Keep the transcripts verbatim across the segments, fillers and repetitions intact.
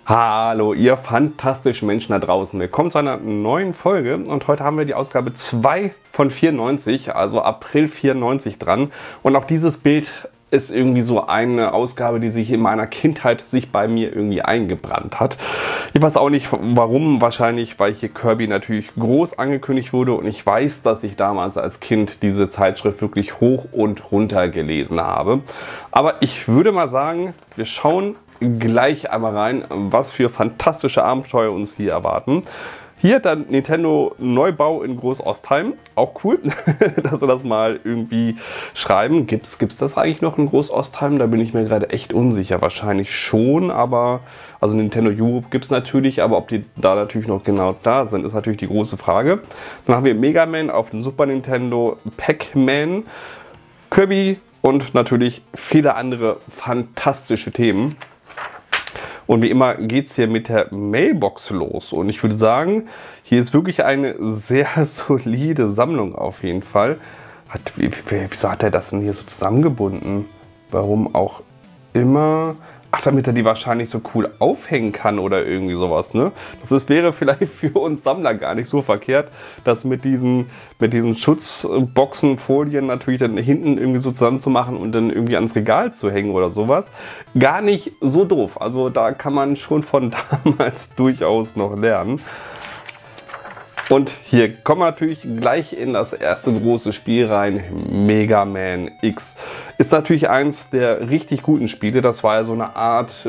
Hallo, ihr fantastischen Menschen da draußen. Willkommen zu einer neuen Folge und heute haben wir die Ausgabe zwei von vierundneunzig, also April vierundneunzig dran. Und auch dieses Bild ist irgendwie so eine Ausgabe, die sich in meiner Kindheit sich bei mir irgendwie eingebrannt hat. Ich weiß auch nicht warum, wahrscheinlich weil hier Kirby natürlich groß angekündigt wurde und ich weiß, dass ich damals als Kind diese Zeitschrift wirklich hoch und runter gelesen habe. Aber ich würde mal sagen, wir schauen gleich einmal rein, was für fantastische Abenteuer uns hier erwarten. Hier der Nintendo Neubau in Groß-Ostheim. Auch cool, dass wir das mal irgendwie schreiben. Gibt's, gibt's das eigentlich noch in Groß-Ostheim? Da bin ich mir gerade echt unsicher. Wahrscheinlich schon, aber also Nintendo Europe gibt es natürlich, aber ob die da natürlich noch genau da sind, ist natürlich die große Frage. Dann haben wir Mega Man auf dem Super Nintendo, Pac-Man, Kirby und natürlich viele andere fantastische Themen. Und wie immer geht es hier mit der Mailbox los. Und ich würde sagen, hier ist wirklich eine sehr solide Sammlung auf jeden Fall. Hat, wie, wie, wieso hat er das denn hier so zusammengebunden? Warum auch immer? Ach, damit er die wahrscheinlich so cool aufhängen kann oder irgendwie sowas, ne? Das ist, wäre vielleicht für uns Sammler gar nicht so verkehrt, das mit diesen, mit diesen Schutzboxen, Folien natürlich dann hinten irgendwie so zusammen zu machen und dann irgendwie ans Regal zu hängen oder sowas. Gar nicht so doof. Also da kann man schon von damals durchaus noch lernen. Und hier kommen wir natürlich gleich in das erste große Spiel rein, Mega Man X. Ist natürlich eins der richtig guten Spiele. Das war ja so eine Art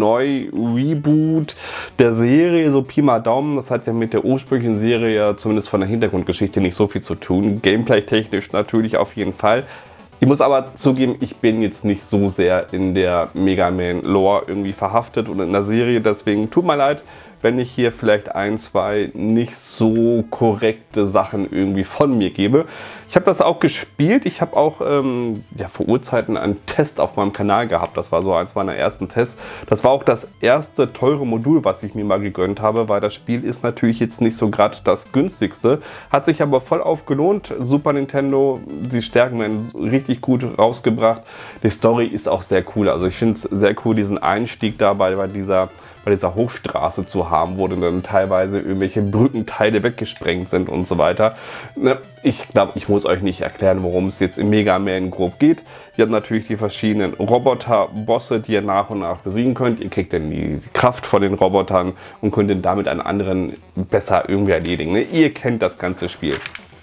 Neu-Reboot der Serie, so Pi mal Daumen. Das hat ja mit der ursprünglichen Serie ja zumindest von der Hintergrundgeschichte nicht so viel zu tun. Gameplay-technisch natürlich auf jeden Fall. Ich muss aber zugeben, ich bin jetzt nicht so sehr in der Mega Man Lore irgendwie verhaftet und in der Serie. Deswegen tut mir leid, wenn ich hier vielleicht ein, zwei nicht so korrekte Sachen irgendwie von mir gebe. Ich habe das auch gespielt. Ich habe auch ähm, ja, vor Urzeiten einen Test auf meinem Kanal gehabt. Das war so eins meiner ersten Tests. Das war auch das erste teure Modul, was ich mir mal gegönnt habe, weil das Spiel ist natürlich jetzt nicht so gerade das günstigste. Hat sich aber voll aufgelohnt. Super Nintendo, die Stärken werden richtig gut rausgebracht. Die Story ist auch sehr cool. Also ich finde es sehr cool, diesen Einstieg dabei bei dieser bei dieser Hochstraße zu haben, wo dann teilweise irgendwelche Brückenteile weggesprengt sind und so weiter. Ich glaube, ich muss euch nicht erklären, worum es jetzt im Mega Man grob geht. Ihr habt natürlich die verschiedenen Roboter-Bosse, die ihr nach und nach besiegen könnt. Ihr kriegt dann die Kraft von den Robotern und könnt dann damit einen anderen besser irgendwie erledigen. Ihr kennt das ganze Spiel.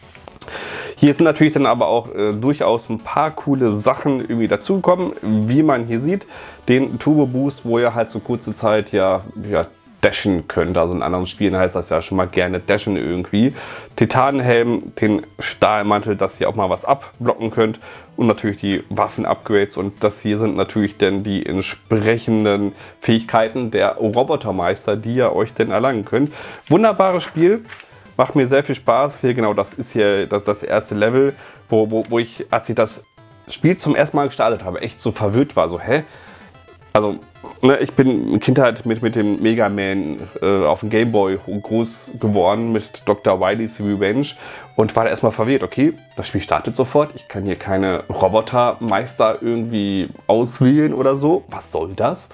Hier sind natürlich dann aber auch äh, durchaus ein paar coole Sachen irgendwie dazugekommen, wie man hier sieht. Den Turbo Boost, wo ihr halt so kurze Zeit ja, ja dashen könnt. Also in anderen Spielen heißt das ja schon mal gerne dashen irgendwie. Titanenhelm, den Stahlmantel, dass ihr auch mal was abblocken könnt. Und natürlich die Waffen-Upgrades. Und das hier sind natürlich dann die entsprechenden Fähigkeiten der Robotermeister, die ihr euch denn erlangen könnt. Wunderbares Spiel. Macht mir sehr viel Spaß. Hier genau, das ist hier das, das erste Level, wo, wo, wo ich, als ich das Spiel zum ersten Mal gestartet habe, echt so verwirrt war. So, hä? Also, ne, ich bin in Kindheit mit, mit dem Mega Man äh, auf dem Game Boy groß geworden, mit Doktor Wily's Revenge und war da erstmal verwirrt. Okay, das Spiel startet sofort. Ich kann hier keine Robotermeister irgendwie auswählen oder so. Was soll das?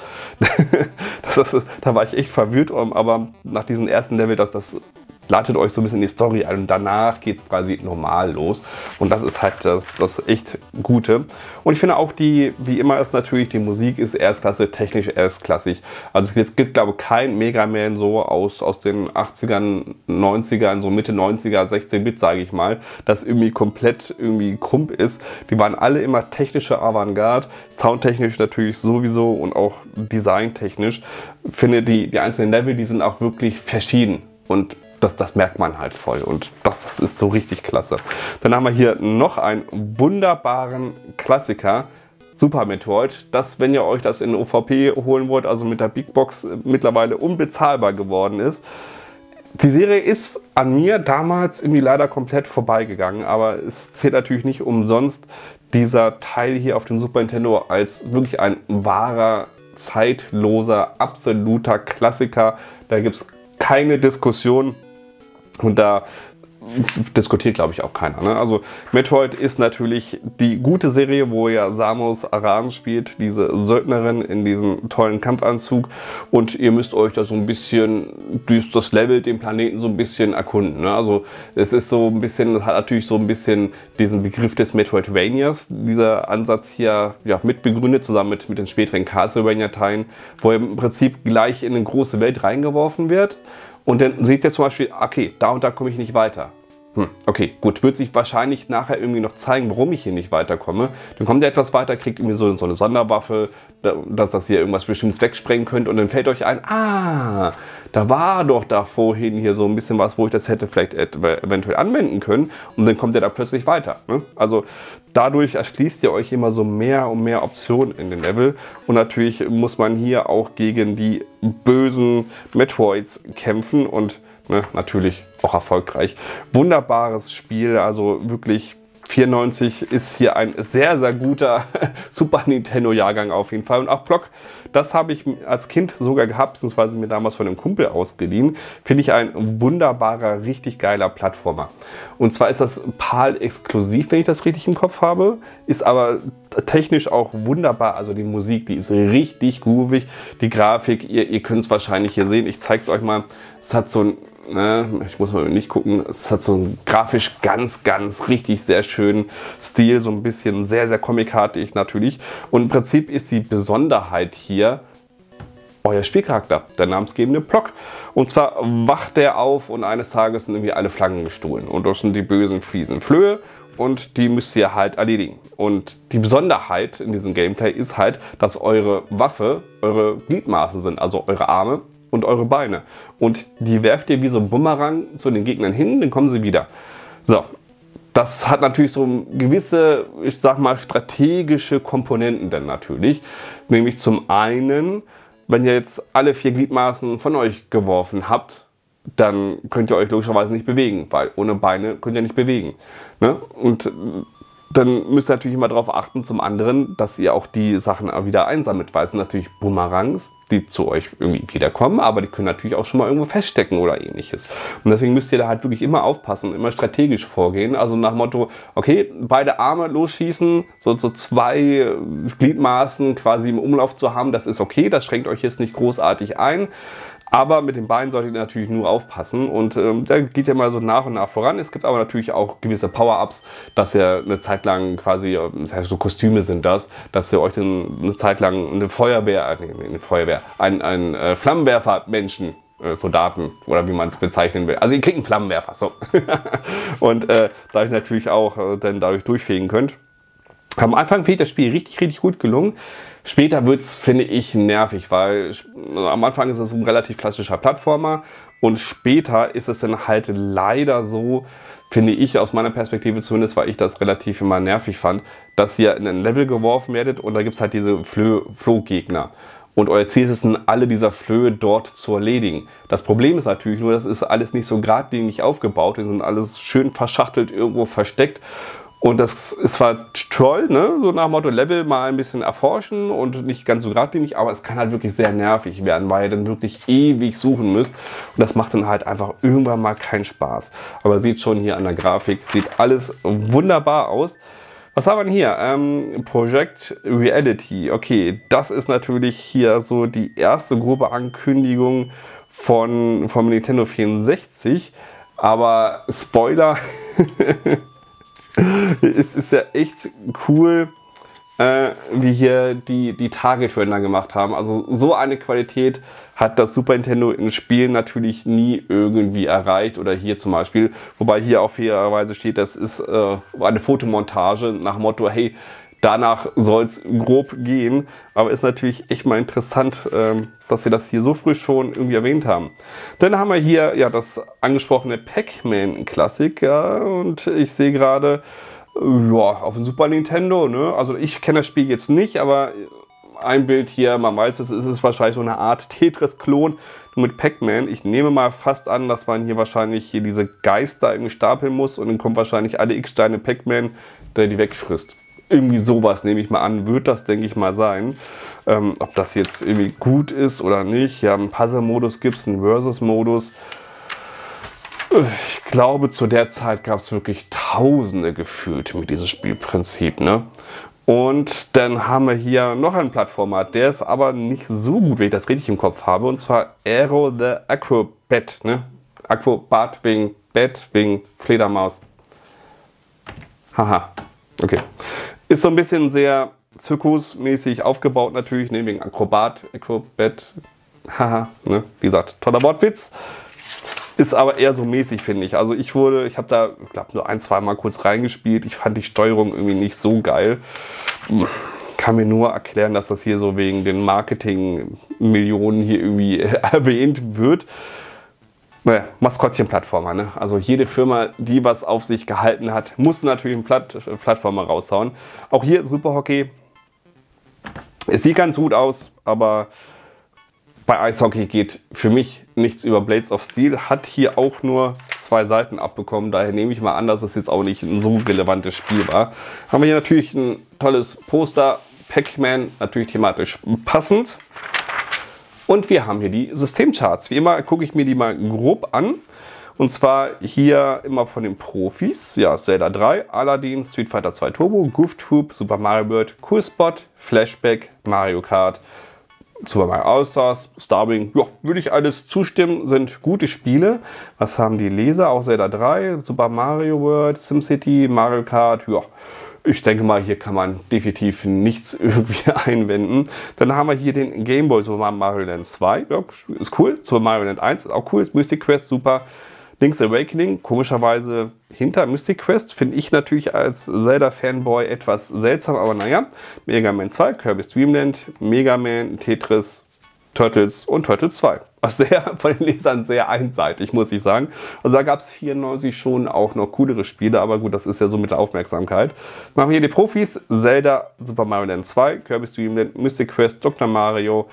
das ist, da war ich echt verwirrt, aber nach diesem ersten Level, dass das ladet euch so ein bisschen die Story ein und danach geht es quasi normal los. Und das ist halt das, das echt Gute. Und ich finde auch die, wie immer ist natürlich, die Musik ist erstklasse, technisch erstklassig. Also es gibt, gibt glaube ich, kein Mega Man so aus, aus den achtzigern, neunzigern, so Mitte neunziger, sechzehn Bit, sage ich mal, das irgendwie komplett irgendwie krumm ist. Die waren alle immer technische Avantgarde, soundtechnisch natürlich sowieso und auch designtechnisch. Ich finde die, die einzelnen Level, die sind auch wirklich verschieden und Das, das merkt man halt voll und das, das ist so richtig klasse. Dann haben wir hier noch einen wunderbaren Klassiker, Super Metroid, das, wenn ihr euch das in O V P holen wollt, also mit der Big Box, mittlerweile unbezahlbar geworden ist. Die Serie ist an mir damals irgendwie leider komplett vorbeigegangen, aber es zählt natürlich nicht umsonst dieser Teil hier auf dem Super Nintendo als wirklich ein wahrer, zeitloser, absoluter Klassiker. Da gibt es keine Diskussion. Und da diskutiert, glaube ich, auch keiner. Ne? Also Metroid ist natürlich die gute Serie, wo ja Samus Aran spielt, diese Söldnerin in diesem tollen Kampfanzug. Und ihr müsst euch da so ein bisschen durch das Level, den Planeten so ein bisschen erkunden. Ne? Also es ist so ein bisschen, das hat natürlich so ein bisschen diesen Begriff des Metroidvanias, dieser Ansatz hier ja, mitbegründet, zusammen mit, mit den späteren Castlevania-Teilen, wo ihr im Prinzip gleich in eine große Welt reingeworfen wird. Und dann seht ihr zum Beispiel, okay, da und da komme ich nicht weiter. Hm, okay, gut, wird sich wahrscheinlich nachher irgendwie noch zeigen, warum ich hier nicht weiterkomme. Dann kommt ihr etwas weiter, kriegt irgendwie so, so eine Sonderwaffe, dass das hier irgendwas Bestimmtes wegsprengen könnt. Und dann fällt euch ein, ah, da war doch da vorhin hier so ein bisschen was, wo ich das hätte vielleicht eventuell anwenden können. Und dann kommt ihr da plötzlich weiter. Ne? Also dadurch erschließt ihr euch immer so mehr und mehr Optionen in den Level. Und natürlich muss man hier auch gegen die bösen Metroids kämpfen und ne, natürlich auch erfolgreich. Wunderbares Spiel, also wirklich vierundneunzig ist hier ein sehr, sehr guter Super Nintendo-Jahrgang auf jeden Fall. Und auch Block, das habe ich als Kind sogar gehabt, beziehungsweise mir damals von einem Kumpel ausgeliehen. Finde ich ein wunderbarer, richtig geiler Plattformer. Und zwar ist das PAL-exklusiv, wenn ich das richtig im Kopf habe, ist aber technisch auch wunderbar. Also die Musik, die ist richtig groovig. Die Grafik, ihr, ihr könnt es wahrscheinlich hier sehen. Ich zeige es euch mal. Es hat so ein Ne, ich muss mal nicht gucken, es hat so einen grafisch ganz, ganz richtig sehr schönen Stil, so ein bisschen sehr, sehr comicartig natürlich. Und im Prinzip ist die Besonderheit hier euer Spielcharakter, der namensgebende Block. Und zwar wacht der auf und eines Tages sind irgendwie alle Flaggen gestohlen. Und das sind die bösen, fiesen Flöhe und die müsst ihr halt erledigen. Und die Besonderheit in diesem Gameplay ist halt, dass eure Waffe eure Gliedmaßen sind, also eure Arme und eure Beine. Und die werft ihr wie so ein Bumerang zu den Gegnern hin, dann kommen sie wieder. So, das hat natürlich so gewisse, ich sag mal, strategische Komponenten dann natürlich. Nämlich zum einen, wenn ihr jetzt alle vier Gliedmaßen von euch geworfen habt, dann könnt ihr euch logischerweise nicht bewegen, weil ohne Beine könnt ihr nicht bewegen. Ne? Und dann müsst ihr natürlich immer darauf achten, zum anderen, dass ihr auch die Sachen wieder einsammelt, weil es sind natürlich Boomerangs, die zu euch irgendwie wiederkommen, aber die können natürlich auch schon mal irgendwo feststecken oder ähnliches. Und deswegen müsst ihr da halt wirklich immer aufpassen und immer strategisch vorgehen. Also nach dem Motto, okay, beide Arme losschießen, so, so zwei Gliedmaßen quasi im Umlauf zu haben, das ist okay, das schränkt euch jetzt nicht großartig ein. Aber mit den Beinen solltet ihr natürlich nur aufpassen und ähm, da geht ja mal so nach und nach voran. Es gibt aber natürlich auch gewisse Power-Ups, dass ihr eine Zeit lang quasi, das heißt so Kostüme sind das, dass ihr euch dann eine Zeit lang eine Feuerwehr, äh, eine Feuerwehr, ein, ein äh, Flammenwerfer-Menschen, äh, Soldaten oder wie man es bezeichnen will. Also ihr kriegt einen Flammenwerfer, so. Und äh, dadurch natürlich auch äh, dann dadurch durchfegen könnt. Am Anfang finde ich das Spiel richtig, richtig gut gelungen. Später wird es, finde ich, nervig, weil am Anfang ist es ein relativ klassischer Plattformer und später ist es dann halt leider so, finde ich aus meiner Perspektive zumindest, weil ich das relativ immer nervig fand, dass ihr in ein Level geworfen werdet und da gibt es halt diese Flohgegner. Und euer Ziel ist es dann, alle dieser Flöhe dort zu erledigen. Das Problem ist natürlich nur, das ist alles nicht so geradlinig aufgebaut, die sind alles schön verschachtelt, irgendwo versteckt. Und das ist zwar toll, ne? So nach dem Motto Level mal ein bisschen erforschen und nicht ganz so geradlinig, aber es kann halt wirklich sehr nervig werden, weil ihr dann wirklich ewig suchen müsst. Und das macht dann halt einfach irgendwann mal keinen Spaß. Aber seht schon hier an der Grafik, sieht alles wunderbar aus. Was haben wir denn hier? Ähm, Project Reality. Okay, das ist natürlich hier so die erste grobe Ankündigung von, vom Nintendo vierundsechzig. Aber Spoiler... Es ist ja echt cool, äh, wie hier die, die Target-Render gemacht haben. Also so eine Qualität hat das Super Nintendo in Spielen natürlich nie irgendwie erreicht. Oder hier zum Beispiel, wobei hier auch fairerweise steht, das ist äh, eine Fotomontage nach dem Motto, hey, danach soll es grob gehen. Aber ist natürlich echt mal interessant, ähm, dass sie das hier so früh schon irgendwie erwähnt haben. Dann haben wir hier ja das angesprochene Pac-Man-Klassiker und ich sehe gerade, ja, auf dem Super Nintendo, ne? Also ich kenne das Spiel jetzt nicht, aber ein Bild hier, man weiß es, ist es wahrscheinlich so eine Art Tetris-Klon mit Pac-Man. Ich nehme mal fast an, dass man hier wahrscheinlich hier diese Geister irgendwie stapeln muss und dann kommt wahrscheinlich alle X-Steine Pac-Man, der die wegfrisst. Irgendwie sowas nehme ich mal an, wird das, denke ich mal, sein. Ähm, ob das jetzt irgendwie gut ist oder nicht. Ja, einen Puzzle-Modus gibt es, einen Versus-Modus. Ich glaube, zu der Zeit gab es wirklich Tausende gefühlt mit diesem Spielprinzip, ne? Und dann haben wir hier noch einen Plattformer, der ist aber nicht so gut, wenn ich das richtig im Kopf habe. Und zwar Aero the Acrobat, ne? Acrobat wegen Bett, wegen Fledermaus. Haha, okay. Ist so ein bisschen sehr zirkusmäßig aufgebaut natürlich, ne? Wegen Akrobat, Acrobat. Haha, ne? Wie gesagt, toller Wortwitz. Ist aber eher so mäßig, finde ich. Also ich wurde, ich habe da, ich glaube, nur ein, zwei Mal kurz reingespielt. Ich fand die Steuerung irgendwie nicht so geil. Kann mir nur erklären, dass das hier so wegen den Marketing-Millionen hier irgendwie erwähnt wird. Naja, Maskottchen-Plattformer, ne? Also jede Firma, die was auf sich gehalten hat, muss natürlich einen Platt, Plattformer raushauen. Auch hier Super Hockey. Es sieht ganz gut aus, aber bei Eishockey geht für mich nichts über Blades of Steel. Hat hier auch nur zwei Seiten abbekommen. Daher nehme ich mal an, dass es jetzt auch nicht ein so relevantes Spiel war. Haben wir hier natürlich ein tolles Poster. Pac-Man, natürlich thematisch passend. Und wir haben hier die Systemcharts. Wie immer gucke ich mir die mal grob an. Und zwar hier immer von den Profis. Ja, Zelda drei, Aladdin, Street Fighter zwei Turbo, Goof Troop, Super Mario World, Cool Spot, Flashback, Mario Kart, Super Mario All-Stars, Starwing, ja, würde ich alles zustimmen, sind gute Spiele. Was haben die Leser? Auch Zelda drei, Super Mario World, SimCity, Mario Kart, ja. Ich denke mal, hier kann man definitiv nichts irgendwie einwenden. Dann haben wir hier den Game Boy Super Mario Land zwei, ja, ist cool. Super Mario Land eins ist auch cool. Mystic Quest, super. Link's Awakening, komischerweise hinter Mystic Quest, finde ich natürlich als Zelda-Fanboy etwas seltsam, aber naja. Mega Man zwei, Kirby's Dream Land, Mega Man, Tetris, Turtles und Turtles zwei. Was sehr von den Lesern sehr einseitig, muss ich sagen. Also da gab es vierundneunzig schon auch noch coolere Spiele, aber gut, das ist ja so mit der Aufmerksamkeit. Machen wir hier die Profis: Zelda, Super Mario Land zwei, Kirby's Dream Land, Mystic Quest, Doktor Mario,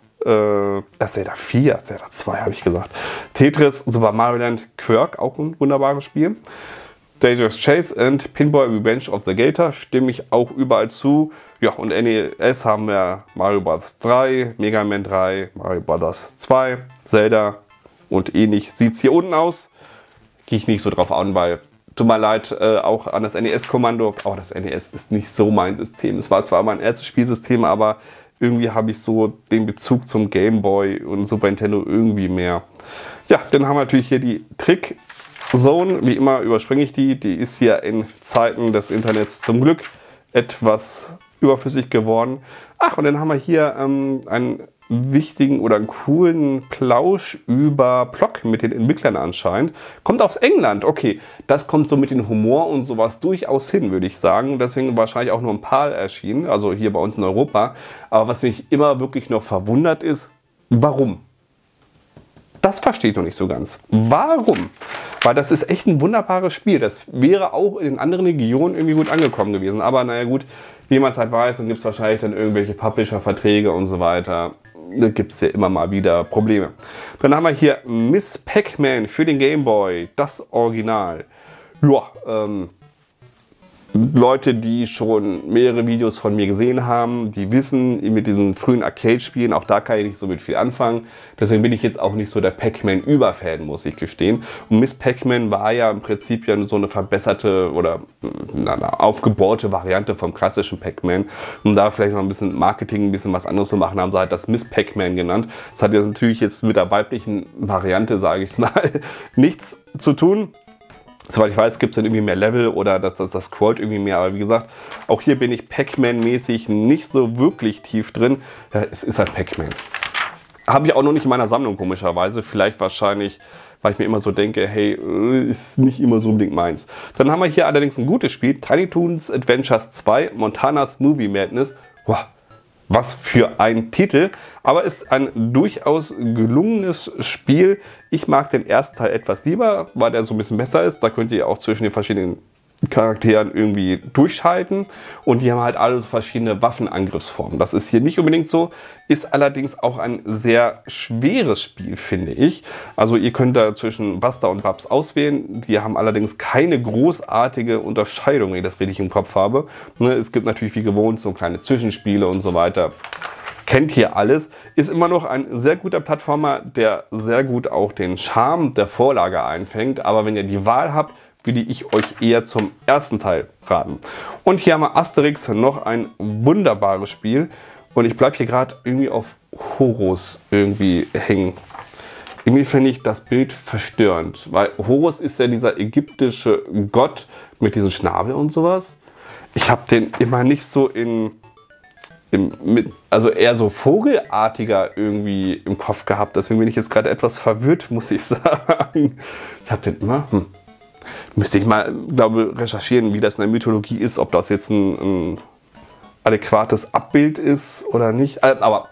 äh, Zelda vier, Zelda zwei habe ich gesagt, Tetris, Super Mario Land, Quirk, auch ein wunderbares Spiel. Dangerous Chase und Pinball Revenge of the Gator, stimme ich auch überall zu. Ja, und N E S haben wir Mario Bros. drei, Mega Man drei, Mario Bros. zwei, Zelda und ähnlich sieht es hier unten aus. Gehe ich nicht so drauf an, weil, tut mir leid, äh, auch an das N E S-Kommando. Auch das N E S ist nicht so mein System. Es war zwar mein erstes Spielsystem, aber irgendwie habe ich so den Bezug zum Game Boy und Super Nintendo irgendwie mehr. Ja, dann haben wir natürlich hier die Trick Zone, wie immer überspringe ich die, die ist hier in Zeiten des Internets zum Glück etwas überflüssig geworden. Ach, und dann haben wir hier ähm, einen wichtigen oder einen coolen Plausch über Plock mit den Entwicklern anscheinend. Kommt aus England, okay, das kommt so mit dem Humor und sowas durchaus hin, würde ich sagen. Deswegen wahrscheinlich auch nur ein paar erschienen, also hier bei uns in Europa. Aber was mich immer wirklich noch verwundert ist, warum? Das verstehe ich noch nicht so ganz. Warum? Weil das ist echt ein wunderbares Spiel. Das wäre auch in den anderen Regionen irgendwie gut angekommen gewesen. Aber naja gut, wie man es halt weiß, dann gibt es wahrscheinlich dann irgendwelche Publisher-Verträge und so weiter. Da gibt es ja immer mal wieder Probleme. Dann haben wir hier Miss Pac-Man für den Game Boy, das Original. Ja, ähm... Leute, die schon mehrere Videos von mir gesehen haben, die wissen, mit diesen frühen Arcade-Spielen, auch da kann ich nicht so mit viel anfangen. Deswegen bin ich jetzt auch nicht so der Pac-Man-Überfan, muss ich gestehen. Und Miss Pac-Man war ja im Prinzip ja so eine verbesserte oder eine aufgebohrte Variante vom klassischen Pac-Man. Um da vielleicht noch ein bisschen Marketing, ein bisschen was anderes zu machen, haben sie halt das Miss Pac-Man genannt. Das hat ja natürlich jetzt mit der weiblichen Variante, sage ich mal, nichts zu tun. Soweit ich weiß, gibt es dann irgendwie mehr Level oder das, das, das scrollt irgendwie mehr. Aber wie gesagt, auch hier bin ich Pac-Man-mäßig nicht so wirklich tief drin. Ja, es ist halt Pac-Man. Habe ich auch noch nicht in meiner Sammlung, komischerweise. Vielleicht wahrscheinlich, weil ich mir immer so denke, hey, ist nicht immer so unbedingt meins. Dann haben wir hier allerdings ein gutes Spiel. Tiny Toons Adventures zwei, Montanas Movie Madness. Wow. Was für ein Titel, aber ist ein durchaus gelungenes Spiel. Ich mag den ersten Teil etwas lieber, weil der so ein bisschen besser ist. Da könnt ihr auch zwischen den verschiedenen Charakteren irgendwie durchschalten. Und die haben halt alle so verschiedene Waffenangriffsformen. Das ist hier nicht unbedingt so, ist allerdings auch ein sehr schweres Spiel, finde ich. Also ihr könnt da zwischen Buster und Babs auswählen. Die haben allerdings keine großartige Unterscheidung, wenn ich das richtig im Kopf habe. Es gibt natürlich wie gewohnt so kleine Zwischenspiele und so weiter. kennt ihr alles. Ist immer noch ein sehr guter Plattformer, der sehr gut auch den Charme der Vorlage einfängt. Aber wenn ihr die Wahl habt, würde ich euch eher zum ersten Teil raten. Und hier haben wir Asterix, noch ein wunderbares Spiel. Und ich bleibe hier gerade irgendwie auf Horus irgendwie hängen. Irgendwie finde ich das Bild verstörend, weil Horus ist ja dieser ägyptische Gott mit diesem Schnabel und sowas. Ich habe den immer nicht so in, in mit, also eher so vogelartiger irgendwie im Kopf gehabt. Deswegen bin ich jetzt gerade etwas verwirrt, muss ich sagen. Ich habe den immer, hm, müsste ich mal, glaube recherchieren, wie das in der Mythologie ist, ob das jetzt ein, ein adäquates Abbild ist oder nicht. Aber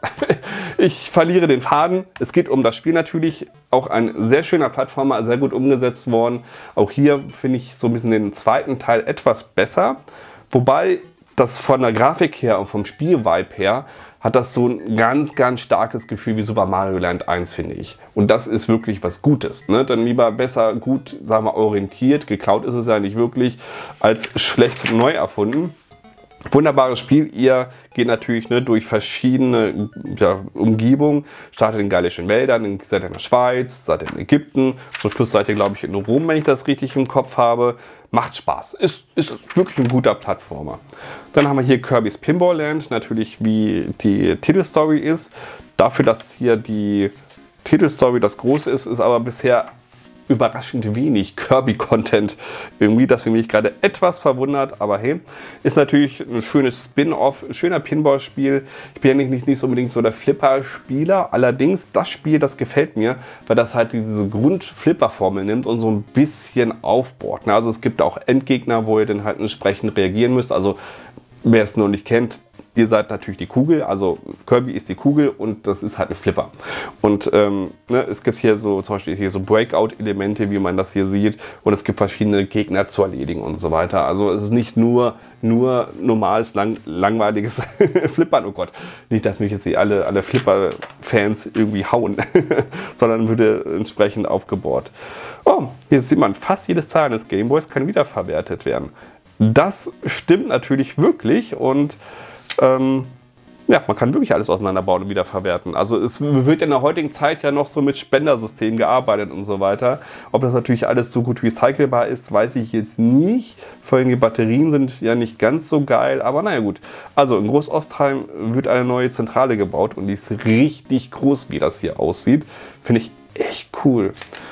ich verliere den Faden. Es geht um das Spiel natürlich. Auch ein sehr schöner Plattformer, sehr gut umgesetzt worden. Auch hier finde ich so ein bisschen den zweiten Teil etwas besser. Wobei das von der Grafik her und vom Spielvibe her hat das so ein ganz, ganz starkes Gefühl wie Super Mario Land eins, finde ich. Und das ist wirklich was Gutes. Ne? Dann lieber besser gut, sagen wir, orientiert, geklaut ist es ja nicht wirklich, als schlecht neu erfunden. Wunderbares Spiel. Ihr geht natürlich ne, durch verschiedene ja, Umgebungen. Startet in gallischen Wäldern, dann seid ihr in der Schweiz, seid ihr in Ägypten. Zum Schluss seid ihr, glaube ich, in Rom, wenn ich das richtig im Kopf habe. Macht Spaß. Ist, ist wirklich ein guter Plattformer. Dann haben wir hier Kirby's Pinball Land. Natürlich, wie die Titelstory ist. Dafür, dass hier die Titelstory das Große ist, ist aber bisher überraschend wenig Kirby-Content irgendwie. Deswegen bin ich gerade etwas verwundert, aber hey, ist natürlich ein schönes Spin-off, schöner Pinball-Spiel. Ich bin ja nicht, nicht, nicht unbedingt so der Flipper-Spieler, allerdings das Spiel, das gefällt mir, weil das halt diese Grund-Flipper-Formel nimmt und so ein bisschen aufbohrt. Also es gibt auch Endgegner, wo ihr dann halt entsprechend reagieren müsst. Also wer es noch nicht kennt, ihr seid natürlich die Kugel, also Kirby ist die Kugel und das ist halt ein Flipper. Und ähm, ne, es gibt hier so zum Beispiel hier so Breakout-Elemente, wie man das hier sieht, und es gibt verschiedene Gegner zu erledigen und so weiter. Also es ist nicht nur, nur normales, lang, langweiliges Flippern, oh Gott, nicht, dass mich jetzt die alle, alle Flipper-Fans irgendwie hauen, sondern würde entsprechend aufgebohrt. Oh, hier sieht man, fast jedes Teil eines Gameboys kann wiederverwertet werden. Das stimmt natürlich wirklich und Ähm, ja, man kann wirklich alles auseinanderbauen und wiederverwerten. Also es wird in der heutigen Zeit ja noch so mit Spendersystemen gearbeitet und so weiter. Ob das natürlich alles so gut recycelbar ist, weiß ich jetzt nicht. Vor allem die Batterien sind ja nicht ganz so geil, aber naja gut. Also in Großostheim wird eine neue Zentrale gebaut und die ist richtig groß, wie das hier aussieht. Finde ich echt cool.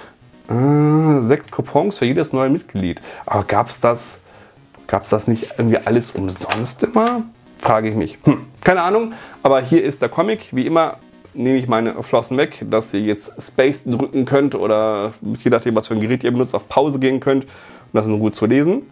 Äh, sechs Coupons für jedes neue Mitglied. Aber gab es das, gab's das nicht irgendwie alles umsonst immer? Frage ich mich. Hm, keine Ahnung, aber hier ist der Comic. Wie immer nehme ich meine Flossen weg, dass ihr jetzt Space drücken könnt oder je nachdem, was für ein Gerät ihr benutzt, auf Pause gehen könnt, um das in Ruhe zu lesen.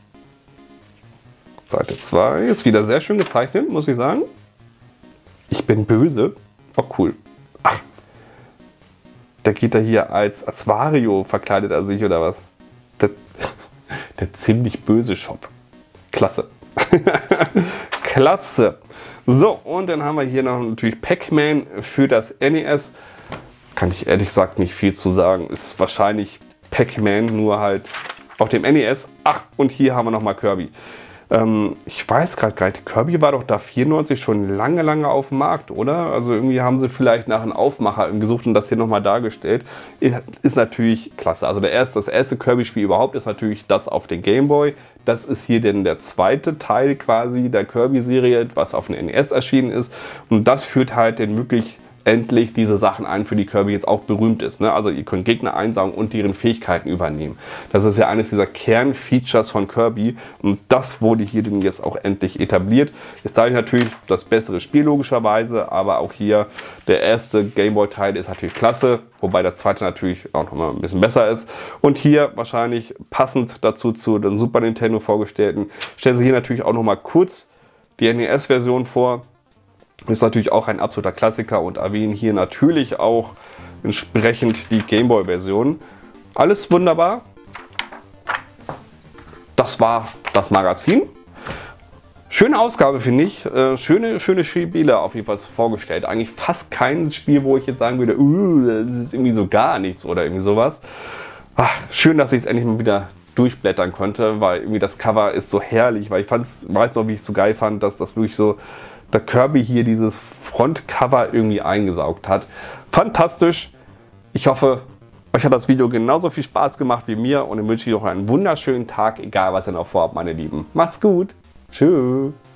Seite zwei ist wieder sehr schön gezeichnet, muss ich sagen. Ich bin böse. Oh, cool. Ach, der geht da hier als, als Wario verkleidet er sich oder was? Der, der ziemlich böse Shop. Klasse. Klasse. So, und dann haben wir hier noch natürlich Pac-Man für das N E S. Kann ich ehrlich gesagt nicht viel zu sagen. Ist wahrscheinlich Pac-Man, nur halt auf dem N E S. Ach, und hier haben wir nochmal Kirby. Ähm, ich weiß gerade gar nicht, Kirby war doch da vierundneunzig schon lange, lange auf dem Markt, oder? Also irgendwie haben sie vielleicht nach einem Aufmacher gesucht und das hier nochmal dargestellt. Ist natürlich klasse. Also der erste, das erste Kirby-Spiel überhaupt ist natürlich das auf den Game Boy. Das ist hier denn der zweite Teil quasi der Kirby-Serie, was auf dem N E S erschienen ist. Und das führt halt den wirklich endlich diese Sachen ein, für die Kirby jetzt auch berühmt ist. Ne? Also ihr könnt Gegner einsaugen und deren Fähigkeiten übernehmen. Das ist ja eines dieser Kernfeatures von Kirby und das wurde hier denn jetzt auch endlich etabliert. Ist dadurch natürlich das bessere Spiel logischerweise, aber auch hier der erste Gameboy-Teil ist natürlich klasse, wobei der zweite natürlich auch noch mal ein bisschen besser ist. Und hier wahrscheinlich passend dazu zu den Super Nintendo vorgestellten, stellen sie hier natürlich auch noch mal kurz die N E S-Version vor. Ist natürlich auch ein absoluter Klassiker und erwähnen hier natürlich auch entsprechend die Gameboy-Version. Alles wunderbar. Das war das Magazin. Schöne Ausgabe, finde ich. Äh, schöne, schöne Spiele auf jeden Fall vorgestellt. Eigentlich fast kein Spiel, wo ich jetzt sagen würde, uh, das ist irgendwie so gar nichts oder irgendwie sowas. Ach, schön, dass ich es endlich mal wieder durchblättern konnte, weil irgendwie das Cover ist so herrlich, weil ich fand's, weiß noch, wie ich es so geil fand, dass das wirklich so der Kirby hier dieses Frontcover irgendwie eingesaugt hat. Fantastisch. Ich hoffe, euch hat das Video genauso viel Spaß gemacht wie mir und ich wünsche euch noch einen wunderschönen Tag, egal was ihr noch vorhabt, meine Lieben. Macht's gut. Tschüss.